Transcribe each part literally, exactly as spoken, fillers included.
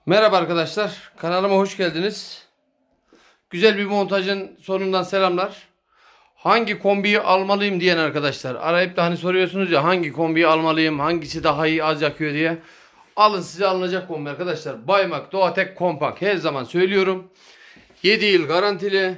Merhaba arkadaşlar, kanalıma hoş geldiniz. Güzel bir montajın sonundan selamlar. Hangi kombiyi almalıyım diyen arkadaşlar, arayıp da hani soruyorsunuz ya, hangi kombiyi almalıyım, hangisi daha iyi, az yakıyor diye. Alın, size alınacak kombi arkadaşlar. Baymak Doğatek Compact, her zaman söylüyorum. yedi yıl garantili.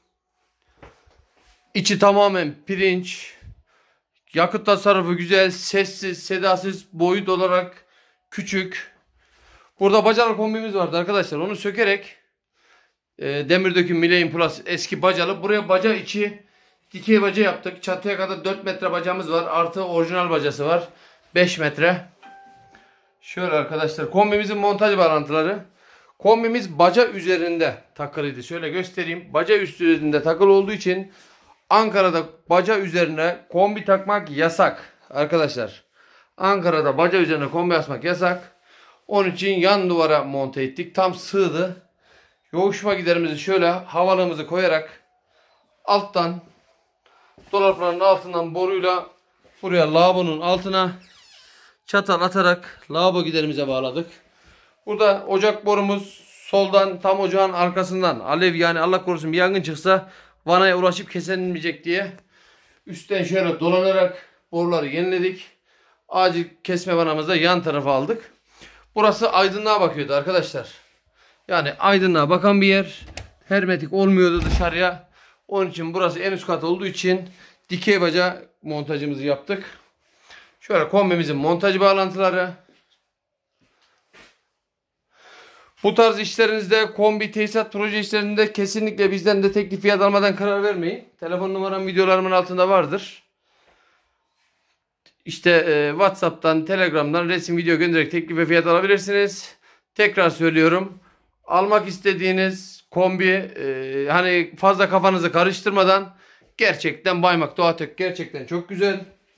İçi tamamen pirinç. Yakıt tasarrufu güzel, sessiz, sedasız, boyut olarak küçük. Burada bacalı kombimiz vardı arkadaşlar. Onu sökerek e, demir döküm Milane Plus eski bacalı. Buraya baca içi dikey baca yaptık. Çatıya kadar dört metre bacamız var. Artı orijinal bacası var. beş metre. Şöyle arkadaşlar, kombimizin montaj bağlantıları. Kombimiz baca üzerinde takılıydı. Şöyle göstereyim. Baca üzerinde takılı olduğu için Ankara'da baca üzerine kombi takmak yasak arkadaşlar. Ankara'da baca üzerine kombi asmak yasak. Onun için yan duvara monte ettik. Tam sığdı. Yoğuşma giderimizi şöyle havalığımızı koyarak alttan, dolapların altından boruyla buraya lavabonun altına çatal atarak lavabo giderimize bağladık. Burada ocak borumuz soldan, tam ocağın arkasından alev, yani Allah korusun bir yangın çıksa vanaya ulaşıp kesilmeyecek diye üstten şöyle dolanarak boruları yeniledik. Acil kesme vanamızı da yan tarafa aldık. Burası aydınlığa bakıyordu arkadaşlar. Yani aydınlığa bakan bir yer. Hermetik olmuyordu dışarıya. Onun için burası en üst kat olduğu için dikey baca montajımızı yaptık. Şöyle kombimizin montaj bağlantıları. Bu tarz işlerinizde, kombi tesisat proje işlerinde kesinlikle bizden de teklif fiyat almadan karar vermeyin. Telefon numaram videolarımın altında vardır. İşte e, WhatsApp'tan, Telegram'dan resim video göndererek teklif ve fiyat alabilirsiniz. Tekrar söylüyorum. Almak istediğiniz kombi e, hani fazla kafanızı karıştırmadan, gerçekten Baymak Doğatek gerçekten çok güzel.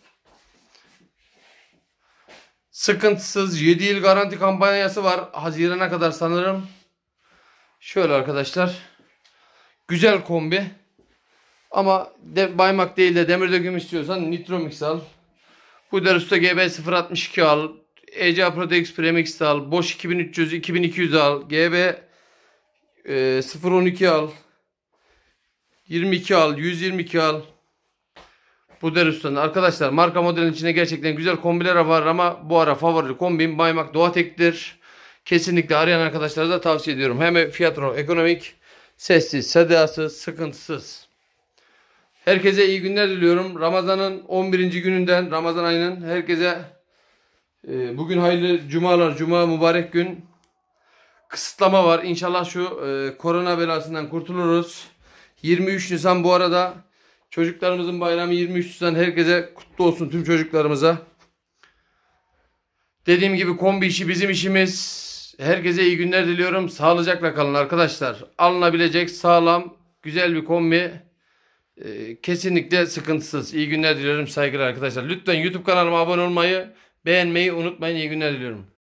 Sıkıntısız yedi yıl garanti kampanyası var. Haziran'a kadar sanırım. Şöyle arkadaşlar. Güzel kombi. Ama de, Baymak değil de demir döküm istiyorsan Nitromix al. Buderusta G B sıfır altmış iki al. E C A Protex Premix al. Bosch iki bin üç yüz, iki bin iki yüz al. G B e, sıfır on iki al. yirmi iki al. yüz yirmi iki al. Buderusta'nın arkadaşlar marka modelin içinde gerçekten güzel kombiler var ama bu ara favori kombim Baymak Doğatek'tir. Kesinlikle arayan arkadaşlara da tavsiye ediyorum. Hem fiyatı ekonomik, sessiz, sedasız, sıkıntısız. Herkese iyi günler diliyorum. Ramazan'ın on birinci gününden, Ramazan ayının herkese e, bugün hayırlı cumalar, cuma mübarek gün. Kısıtlama var. İnşallah şu e, korona belasından kurtuluruz. yirmi üç Nisan bu arada çocuklarımızın bayramı. yirmi üç Nisan herkese kutlu olsun, tüm çocuklarımıza. Dediğim gibi kombi işi bizim işimiz. Herkese iyi günler diliyorum. Sağlıcakla kalın arkadaşlar. Alınabilecek sağlam, güzel bir kombi. Ee, kesinlikle sıkıntısız. İyi günler diliyorum, saygılar arkadaşlar. Lütfen YouTube kanalıma abone olmayı, beğenmeyi unutmayın. İyi günler diliyorum.